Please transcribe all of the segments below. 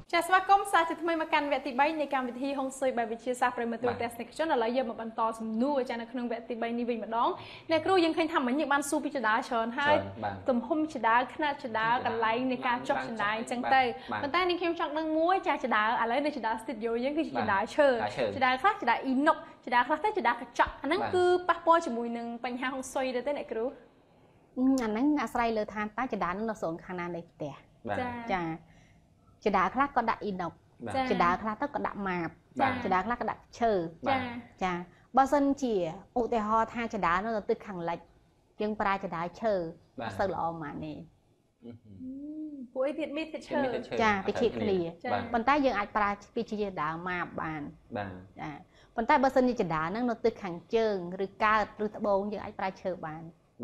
ចាស្វាគមន៍សាជាថ្មីមកកាន់វគ្គទី3នៃកម្មវិធីហុងស៊ុយបែបវិទ្យាសាស្ត្រប្រិមត្តទូទាំងអ្នកជនឥឡូវយើងមកបន្តសំណួរចានៅក្នុងវគ្គទី3នេះវិញម្ដងអ្នកគ្រូយើងឃើញថាមិញយើងបានសួរពីចដាច្រើនហើយទំហំចដាខ្នាតចដាកន្លែងនៃការចុះចដាអញ្ចឹងទៅប៉ុន្តែនេះខ្ញុំចង់ដឹងមួយចាចដាឥឡូវនៅចដា studio យើងគឺជាចដាឈើចដាខ្លះចដាអ៊ីណុកចដាខ្លះទៅចដាកញ្ចក់អាហ្នឹងគឺប៉ះពាល់ជាមួយនឹងបញ្ហាហុងស៊ុយទៅទេអ្នកគ្រូអាហ្នឹងអាស្រ័យលើឋានតើចដានឹងនៅសូនខាងណានៃផ្ទះចាចដាខ្លះក៏ដាក់អ៊ីណុកចដាខ្លះទៅក៏ដាក់ម៉ាបចដាខ្លះក៏ដាក់ឈើចាបើសិនជាឧទាហរណ៍ថាចដានៅទិសខាងលិចយើងប្រើចដាឈើអត់សូវល្អហ្មងនេះពួកអីទៀតមានឈើចាវិធីឃ្លាប៉ុន្តែយើងអាចប្រើពីជាចដាម៉ាបបានចាប៉ុន្តែបើសិនជាចដាហ្នឹងនៅទិសខាងជើងឬកើតឬត្បូងយើងអាចប្រើឈើបាន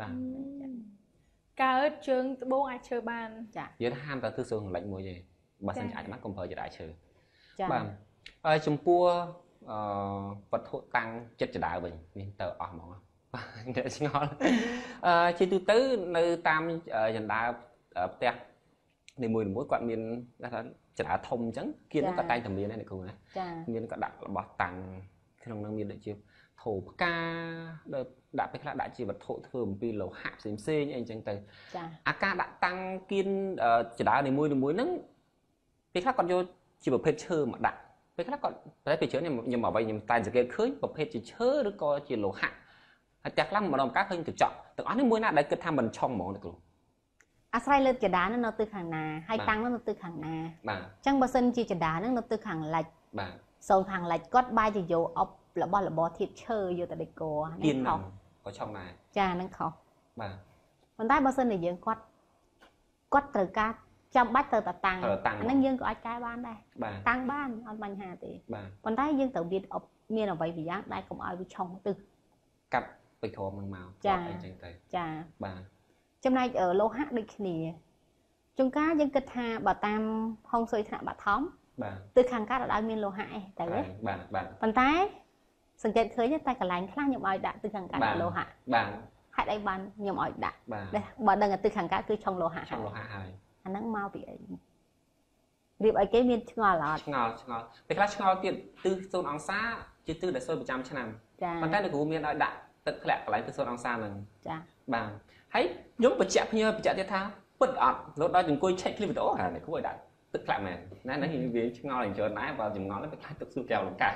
កើតជើងត្បូងអាចឈើបានចាយើងហាមតែទិសខាងលិចមួយទេបើសិនជាអាចបានកុំប្រើចដាឈើបាទហើយចំពោះវត្ថុតាំងចិត្តចដាវិញនេះទៅអស់ហ្មងអ្នកឆ្ងល់ជាទូទៅនៅតាមចដាផ្ទះនីមួយៗគាត់មានថាចដាធំអញ្ចឹងគៀនគាត់តែងតែមានដែរអ្នកគ្រូណាមានគាត់ដាក់របស់តាំងក្នុងនឹងមានដូចជាធូបផ្កាដាក់ពេលខ្លះដាក់ជាវត្ថុធ្វើអំពីលោហៈផ្សេងៗអីអញ្ចឹងទៅអាការដាក់តាំងគៀនចដានីមួយៗហ្នឹងពេលខ្លះគាត់យកជាប្រភេទឈើមកដាក់ពេលខ្លះគាត់តែពេលច្រើនខ្ញុំអ្វីខ្ញុំតែសង្កេតឃើញប្រភេទជាឈើឬក៏ជាលោហៈហើយតែខ្លះម្ដងម្កាលឃើញកញ្ចក់ទាំងអស់នេះមួយណាដែលគិតថាមិនឆុងហ្មងអ្នកគ្រូអាស្រ័យលើចដានៅទិសខាងណាហើយតាំងនៅទិសខាងណាបាទអញ្ចឹងបើសិនជាចដានៅទិសខាងលិចបាទសូនខាងលិចគាត់បាយជាយកអប់របស់ធាតុឈើយកទៅដេកហ្នឹងខុសក៏ឆុងដែរចាហ្នឹងខុសបាទប៉ុន្តែបើសិនជាយើងគាត់ត្រូវការចាំបាច់ទៅតាំងអាហ្នឹងយើងក៏អាចកែបានដែរតាំងបានអត់បញ្ហាទេប៉ុន្តែយើងត្រូវមានអ្វីពីយ៉ាងដែលកុំឲ្យវាឆុងទិសកាត់ពេជ្រធំនឹងមកអីចឹងទៅចាបាទចំណែកលោហៈដូចគ្នាជួនកាលយើងគិតថាបើតាមហុងស៊ុយថ្នាក់បឋមបាទទិសខាងកើតអត់ឲ្យមានលោហៈទេតែបាទប៉ុន្តែសង្កេតឃើញតែកន្លែងខ្លះខ្ញុំឲ្យដាក់ទិសខាងកើតលោហៈបាទហេតុអីបានខ្ញុំឲ្យដាក់បើដឹងតែទិសខាងកើតគឺឆុងលោហៈហើយអាហ្នឹងមកពីអីរៀបឲ្យគេមានឆ្ងល់អត់ឆ្ងល់ពេលខ្លះឆ្ងល់ទៀតទិស0អង្សាជាទិសដែលស៊ុយប្រចាំឆ្នាំប៉ុន្តែលោកគ្រូមានឲ្យដាក់ទឹកធ្លាក់កន្លែងទិស0អង្សាហ្នឹងចាបាទហើយខ្ញុំបញ្ជាក់ទៀតថាពិតអត់លោដល់អង្គុយឆែកឃ្លីបវីដេអូហើយគ្រូឲ្យដាក់ទឹកធ្លាក់មែនណាហ្នឹងវាឆ្ងល់យ៉ាងច្រើនដែរបើចម្ងល់ទៅខ្លាចទឹកស៊ូកែវលង្កា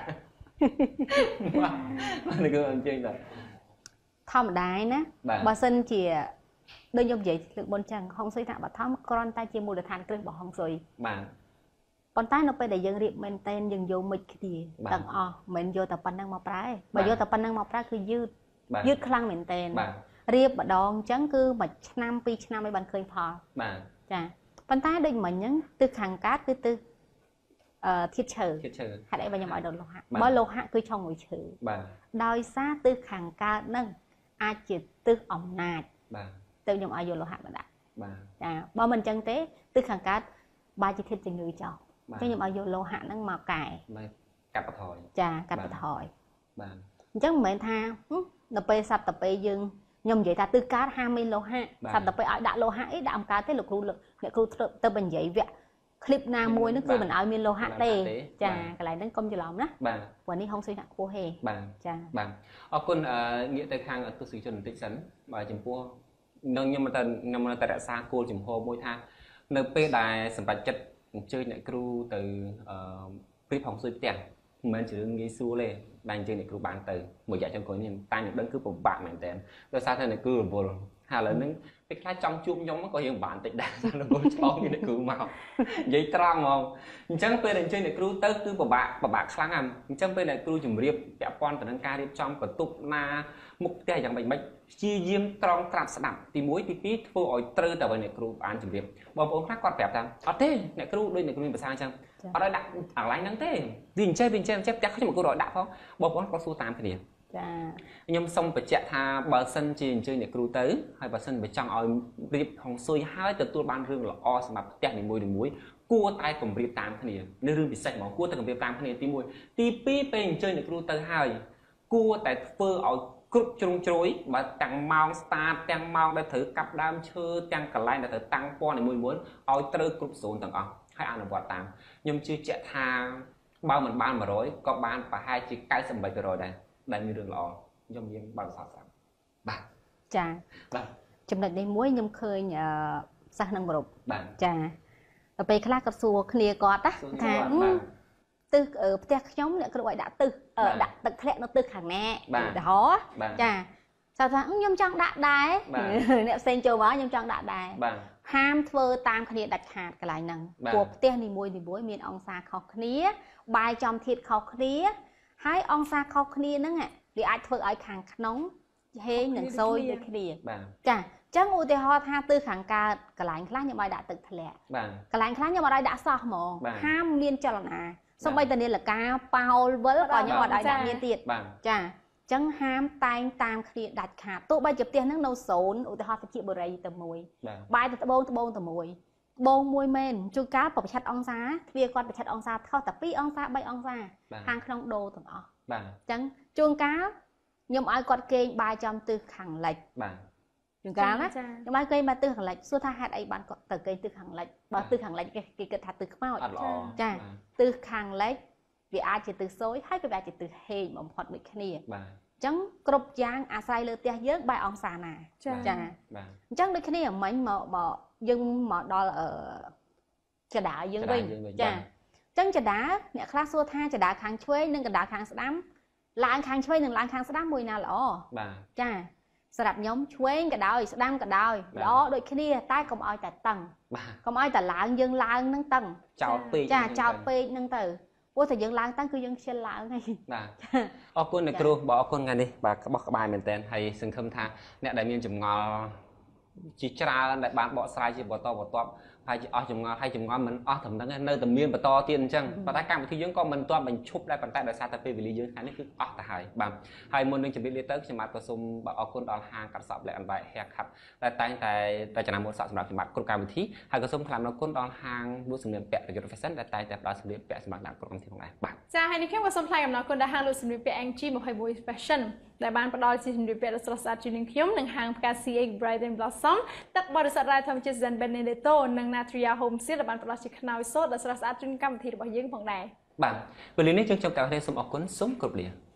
បាទនេះគឺអញ្ចឹងដែរធម្មតាណាបើសិនជាដូចខ្ញុំនិយាយលើកមុនចឹងហុងស៊ុយថ្នាក់បឋមគ្រាន់តែជាមូលដ្ឋានគ្រឹះរបស់ហុងស៊ុយបាទប៉ុន្តែនៅពេលដែលយើងរៀបមែនតែនយើងយកមិចគ្នាទាំងអស់មិនយកតែប៉ុណ្្នឹងមកប្រើទេបើយកតែប៉ុណ្្នឹងមកប្រើគឺយឺតខ្លាំងមែនតែនរៀបម្ដងចឹងគឺមួយឆ្នាំពីរឆ្នាំឲ្យបានឃើញផលបាទចាប៉ុន្តែដូចមិញហ្នឹងទិសខាងកើតគឺទិសធាតុឈើហេតុអីបើខ្ញុំឲ្យដល់លោហៈបើលោហៈគឺឆុងមួយឈើបាទដោយសារទិសខាងកើតហ្នឹងអាចជាទិសអំណាចបាទទៅខ្ញុំឲ្យយកលោហៈមកដាក់បាទចាបើមិនអញ្ចឹងទេទិសខាងកើតបាយជាធាតុជំងឺចោលអញ្ចឹងខ្ញុំឲ្យយកលោហៈហ្នឹងមកកែកាត់បន្ថយចាកាត់បន្ថយបាទអញ្ចឹងមិនមែនថាដល់ពេលសັບតពេលយើងខ្ញុំនិយាយថាទិសកើតហាមមានលោហៈសັບតពេលឲ្យដាក់លោហៈអីដាក់អំកើតទេលោកគ្រូអ្នកគ្រូទៅបញ្ញ័យវគ្គคลิปណាមួយហ្នឹងគឺមិនឲ្យមានលោហៈទេចាកន្លែងហ្នឹងកុំច្រឡំណាបាទព្រោះនេះហុងស៊ុយថ្នាក់ខ្ពស់ហេបាទចាបាទអរគុណងាកទៅខាងទស្សនិកជនបន្តិចសិនបាទចំពោះនឹងខ្ញុំតែរក្សាគោលចំហមួយថានៅពេលដែលសម្រាប់ចិត្តអញ្ជើញអ្នកគ្រូទៅព្រៀបហុងស៊ុយផ្ទះមិនមែនជារឿងងាយស្រួលទេដែលអញ្ជើញអ្នកគ្រូបានទៅមួយរយៈចុងក្រោយនេះតែខ្ញុំដឹងគឺពិបាកមែនតើដោយសារតែអ្នកគ្រូរវល់ហើយឥឡូវហ្នឹងពេលខ្លះចង់ជួបខ្ញុំក៏យើងបានតិចដែរលោកគ្រូឆ្លងអ្នកគ្រូមកនិយាយត្រង់ហ្មងអញ្ចឹងពេលដែលអញ្ជើញអ្នកគ្រូទៅគឺពិបាកខ្លាំងណាស់អញ្ចឹងពេលអ្នកគ្រូជម្រាបពាក់ព័ន្ធទៅនឹងការរៀបចំបន្ទប់ណាមុខផ្ទះយ៉ាងម៉េចព្យាយាមត្រង់ត្រាប់ស្ដាប់ទី1ទី2ធ្វើឲ្យត្រូវតែឲ្យអ្នកគ្រូបានជម្រាបបងប្អូនខ្លះគាត់ប្រាប់ថាអត់ទេអ្នកគ្រូដូចអ្នកគ្រូមានភាសាអញ្ចឹងអត់ឲ្យដាក់អាកន្លែងហ្នឹងទេវាអញ្ចេះផ្ទះខ្ញុំគ្រូឲ្យដាក់ផងបងប្អូនគាត់សួរតាមគ្នាចាខ្ញុំសូមបញ្ជាក់ថាបើសិនជាអញ្ជើញអ្នកគ្រូទៅហើយបើសិនបើចង់ឲ្យរៀបហុងស៊ុយហើយទទួលបានរឿងល្អសម្រាប់ផ្ទះនីមួយគួរតែគម្រាបតាមគ្នានៅរឿងពិសេសហ្មងគួរតែគម្រាបតាមគ្នាទី1ទី2ពេលអញ្ជើញអ្នកគ្រូទៅហើយគួរតែធ្វើឲ្យគ្រប់ជ្រុងជ្រោយបើទាំងម៉ោង start ទាំងម៉ោងដែលត្រូវកាប់ដើមឈើទាំងកន្លែងដែលត្រូវតាំងពណ៌នីមួយឲ្យត្រូវគ្រប់ហ្សូនទាំងអស់ហហើយអនុវត្តតាមខ្ញុំជឿជាក់ថាបើមិនបាន100ក៏បានប្រហែលជា98%ដែរដែលមានរឿងល្អខ្ញុំមានបើកសោតស្រាប់បាទចាបាទចំណុចនេះមួយខ្ញុំឃើញសិស្សនឹងប្រពចាដល់ពេលខ្លះគាត់សួរគ្នាគាត់ណាថាទិសផ្ទះខ្ញុំអ្នកគ្រូឲ្យដាក់ទិសដាក់ទឹកធ្លាក់នៅទិសខាងណាឧទាហរណ៍ចាថាខ្ញុំចង់ដាក់ដែរអ្នកផ្សេងចូលមកខ្ញុំចង់ដាក់ដែរហាមធ្វើតាមគ្នាដាច់ខាតកន្លែងហ្នឹងព្រោះផ្ទះនីមួយមានអង្សាខុសគ្នាបាយចំធាតុខុសគ្នាហើយអង្សាខុសគ្នាហ្នឹងវាអាចធ្វើឲ្យខាងក្នុងហេងនិងសូយដូចគ្នាចាចឹងឧទាហរណ៍ថាទិសខាងកើតកន្លែងខ្លះខ្ញុំឲ្យដាក់ទឹកធ្លាក់កន្លែងខ្លះខ្ញុំអត់ឲ្យដាក់សោះហ្មងហាមមានចលនាសូម្បីតែនាឡិកាប៉ោលវិលក៏ខ្ញុំអត់ឲ្យដាក់មានទៀតចាចឹងហាមតែងតាមគ្នាដាច់ខាតទោះបីជាផ្ទះហ្នឹងនៅសូនឧទាហរណ៍តិចបុរីតែមួយបាយទៅត្បូងតែមួយត្បូងមួយមែនជួនកាលប្រឆាត់អង្សាទ្វារគាត់ប្រឆាត់អង្សាខុសតែ2អង្សា3អង្សាខាងក្នុងដូរទាំងអស់ចឹងជួនកាលខ្ញុំឲ្យគាត់គេងបាយចំទិសខាងលិចជួនកាលណាខ្ញុំឲ្យគេងបាយទិសខាងលិចសួរថាហេតុអីបានគាត់ទៅគេងទិសខាងលិចបើទិសខាងលិចគេគិតថាទិសខ្មោចចាទិសខាងលិចវាអាចជាទិសសូយហើយក៏វាអាចជាទិសហេងបំផុតដូចគ្នាអញ្ចឹងគ្រប់យ៉ាងអាស្រ័យលើផ្ទះយើងបែរអង្សាណាចាអញ្ចឹងដូចគ្នាមិញមកយើងមកដល់ចដាយើងវិញចាអញ្ចឹងចដាអ្នកខ្លះសួរថាចដាខាងឆ្វេងនិងកណ្ដាលខាងស្ដាំឡើងខាងឆ្វេងនិងឡើងខាងស្ដាំមួយណាល្អចាសម្រាប់ខ្ញុំឆ្វេងក៏ដោយស្ដាំក៏ដោយល្អដូចគ្នាតែកុំឲ្យតែតឹងកុំឲ្យតែឡើងយើងឡើងនឹងតឹងចោតពេកចាចោតពេកហ្នឹងទៅព្រោះតែយើងឡើងតាំងគឺយើងខ្ជិលឡើងហើយបាទអរគុណអ្នកគ្រូបាទអរគុណថ្ងៃនេះបាទក្បោះក្បាយមែនតើហើយសង្ឃឹមថាអ្នកដែលមានចម្ងល់ជាច្រើនដែលបានបកស្រាយជាបន្តបន្ទាប់ហើយអស់ចម្ងល់ហើយចម្ងល់មិនអស់ត្រឹមហ្នឹងនៅតែមានបន្តទៀតអញ្ចឹងប៉ុន្តែកម្មវិធីយើងក៏មិនទាន់បញ្ឈប់ដែរប៉ុន្តែដោយសារតែពេលវេលាយើងថ្ងៃនេះគឺអស់ទៅហើយបាទហើយមុននឹងជម្រាបលាទៅខ្ញុំបាទក៏សូមបាទអរគុណដល់ហាងកាត់សក់ Black and White Haircut ដែលតែងតែរចនាម៉ូដសក់សម្រាប់ខ្ញុំបាទគ្រប់កម្មវិធីហើយក៏សូមថ្លែងអរគុណដល់ហាងលក់សម្លៀកបំពាក់ Regular Fashion ដែលតែងតែផ្ដល់សម្លៀកបំពាក់សម្រាប់អ្នកគ្រប់កម្មវិធីផងដែរបាទចាហើយនេះខ្ញុំក៏សូមថ្លែងអំណរគុណដល់ហាងលក់សម្លៀកបំពាក់ NG21 Fashion ដែលបានផ្ដល់ជាសម្លៀកបំពាក់ដ៏ស្រស់ស្អាតជូននឹងខ្ញុំនិងហាងផ្កា CA Bright and Blossom ទឹកបរិសុទ្ធរ៉ែធម្មជាតិ Zen Benedetto និង Natria Home Seal ដែលបានផ្ដល់ជាខ្នើយសូត្រដ៏ស្រស់ស្អាតជូនកម្មវិធីរបស់យើងផងដែរបាទពេលនេះយើងចប់ការរៀនសូមអរគុណសូមគោរពលា